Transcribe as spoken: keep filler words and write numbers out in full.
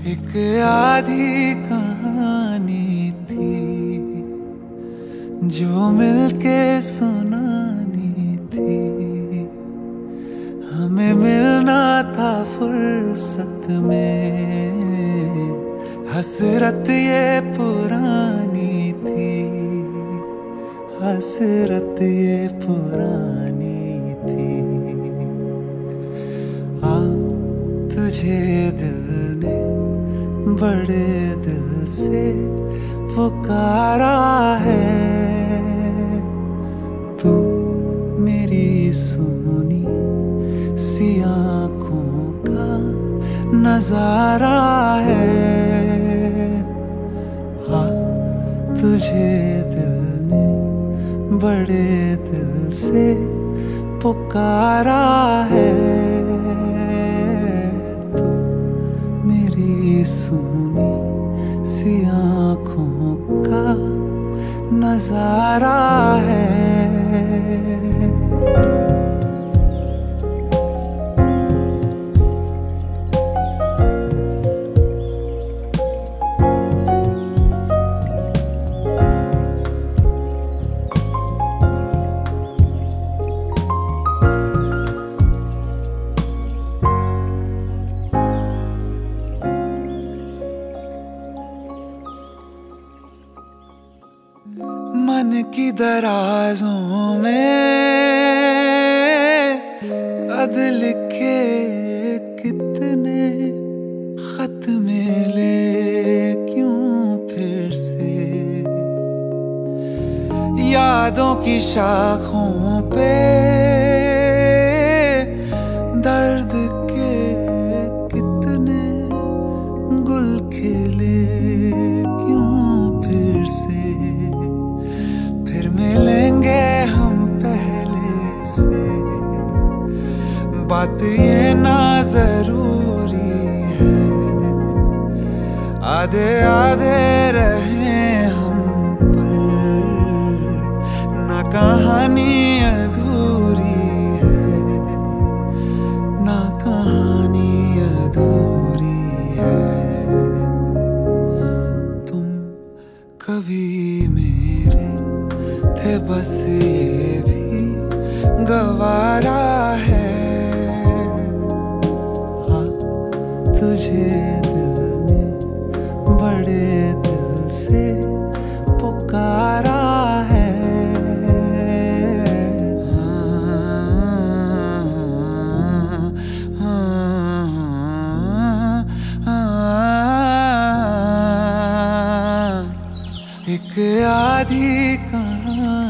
एक आधी कहानी थी जो मिलके सुनानी थी। हमें मिलना था फुर्सत में, हसरत ये पुरानी थी, हसरत ये पुरानी थी। आ तुझे दिल ने बड़े दिल से पुकारा है, तू मेरी सुनी सी आँखों का नजारा है। आ तुझे दिल ने बड़े दिल से पुकारा है, तू मेरी सुनी सी आँखों का नजारा है। मन की दराजों में अद लिखे कितने खत मिले क्यों फिर से, यादों की शाखों पे दर्द के कितने गुल खिले क्यों फिर से। फिर मिलेंगे हम पहले से, बात ये ना जरूरी है, आधे आधे रहे हम पर, ना कहानी अधूरी है, ना कहानी अधूरी है। तुम कभी मेरे थे बस ये भी गवारा है। हाँ तुझे दिल ने बड़े दिल से पुकारा है। हाँ, हाँ, हाँ, हाँ, एक आधी कहानी